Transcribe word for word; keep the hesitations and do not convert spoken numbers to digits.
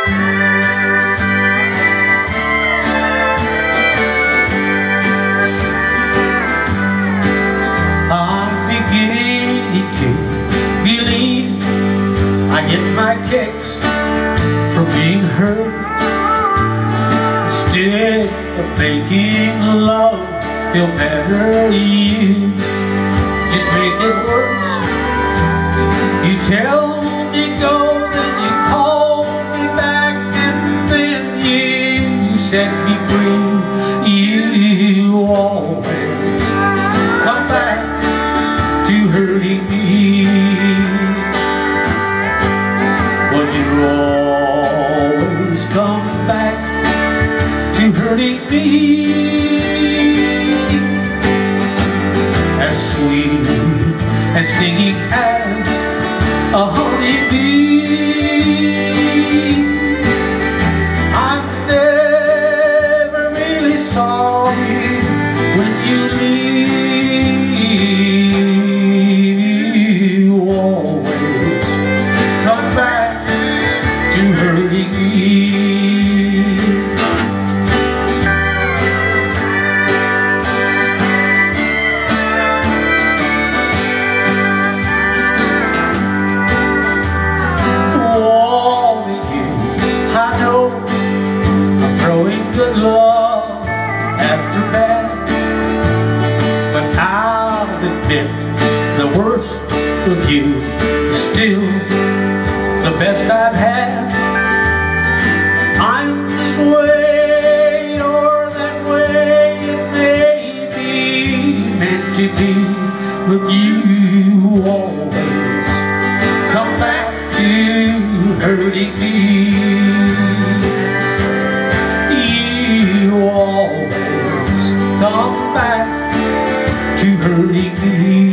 I get my kicks from being hurt. Instead of making love feel better, you just make it worse. You tell me go, then you call me back, and then you set me free. You always come back to hurting me. You always come back to hurting me. As sweet and stinging as a honeybee, I'm never really sorry when you leave. You always come back to hurting me. Oh, with you, I know I'm throwing good love after bad, but I'll admit the worst of you is still the best I've had. I'm this way or that way, it may be meant to be, but you always come back to hurting me. You always come back to hurting me.